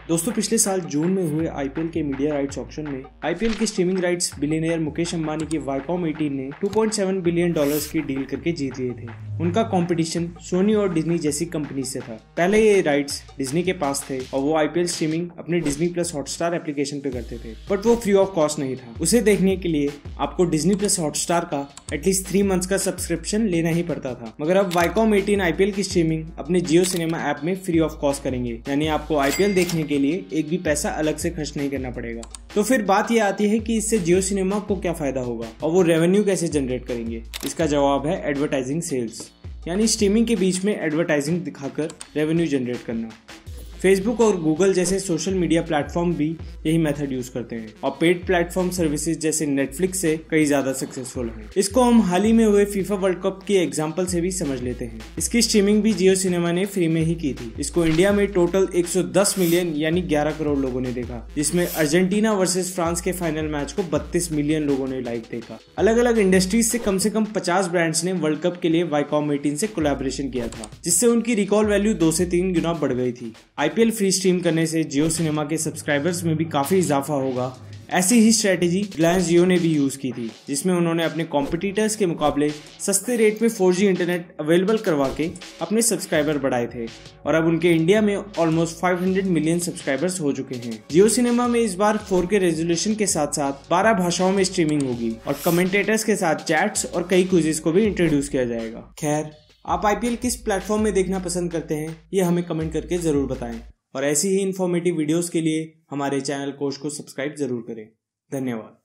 दोस्तों पिछले साल जून में हुए आईपीएल के मीडिया राइट्स ऑक्शन में आईपीएल की streaming rights billionaire Mukesh Ambani की वाईकॉम 18 ने $2.7 बिलियन की डील करके जीत लिए थे। उनका कंपटीशन सोनी और डिज्नी जैसी कंपनी से था। पहले ये राइट्स डिज्नी के पास थे और वो आईपीएल स्ट्रीमिंग अपने डिज्नी प्लस हॉटस्टार एप्लीकेशन पे करते थे, बट वो फ्री ऑफ कॉस्ट नहीं था। उसे देखने के लिए आपको डिज्नी प्लस हॉटस्टार का एटलीस्ट 3 मंथ्स का सब्सक्रिप्शन लेना ही पड़ता था। मगर अब वाईकॉम 18 आईपीएल की स्ट्रीमिंग अपने जियो सिनेमा ऐप में फ्री ऑफ कॉस्ट करेंगे, यानी आपको आईपीएल देखने के लिए एक भी पैसा अलग से खर्च नहीं करना पड़ेगा। तो फिर बात ये आती है कि इससे जियो सिनेमा को क्या फायदा होगा और वो रेवेन्यू कैसे जनरेट करेंगे। इसका जवाब है एडवर्टाइजिंग सेल्स, यानी स्ट्रीमिंग के बीच में एडवर्टाइजिंग दिखाकर रेवेन्यू जनरेट करना। फेसबुक और गूगल जैसे सोशल मीडिया प्लेटफॉर्म भी यही मेथड यूज करते हैं और पेड प्लेटफॉर्म सर्विसेज जैसे नेटफ्लिक्स से कई ज्यादा सक्सेसफुल हैं। इसको हम हाल ही में हुए फीफा वर्ल्ड कप के एग्जांपल से भी समझ लेते हैं। इसकी स्ट्रीमिंग भी जियो सिनेमा ने फ्री में ही की थी। इसको इंडिया में टोटल 110 मिलियन यानी 11 करोड़ लोगों ने देखा, जिसमें अर्जेंटीना वर्सेस फ्रांस के फाइनल मैच को 32 मिलियन लोगों ने लाइव देखा। अलग अलग इंडस्ट्रीज से कम 50 ब्रांड्स ने वर्ल्ड कप के लिए वाईकॉम 18 से कोलैबोरेशन किया था, जिससे उनकी रिकॉल वैल्यू 2 से 3 गुना बढ़ गई थी। आईपीएल फ्री स्ट्रीम करने से जियो सिनेमा के सब्सक्राइबर्स में भी काफी इजाफा होगा। ऐसी ही स्ट्रेटेजी रिलायंस जियो ने भी यूज की थी, जिसमें उन्होंने अपने कॉम्पिटिटर्स के मुकाबले सस्ते रेट में 4G इंटरनेट अवेलेबल करवा के अपने सब्सक्राइबर बढ़ाए थे और अब उनके इंडिया में ऑलमोस्ट 500 मिलियन सब्सक्राइबर्स हो चुके हैं। जियो सिनेमा में इस बार 4K रेजोल्यूशन के साथ साथ 12 भाषाओं में स्ट्रीमिंग होगी और कमेंटेटर्स के साथ चैट्स और कई क्विज़ेस को भी इंट्रोड्यूस किया जाएगा। खैर, आप आईपीएल किस प्लेटफॉर्म में देखना पसंद करते हैं ये हमें कमेंट करके जरूर बताएं और ऐसी ही इन्फॉर्मेटिव वीडियोस के लिए हमारे चैनल कोश को सब्सक्राइब जरूर करें। धन्यवाद।